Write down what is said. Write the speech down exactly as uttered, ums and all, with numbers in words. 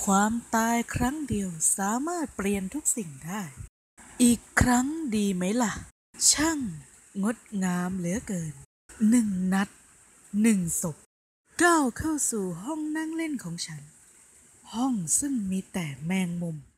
ความตายครั้งเดียวสามารถเปลี่ยนทุกสิ่งได้อีกครั้งดีไหมล่ะช่างงดงามเหลือเกินหนึ่งนัดหนึ่งศพก้าวเข้าสู่ห้องนั่งเล่นของฉันห้องซึ่งมีแต่แมงมุม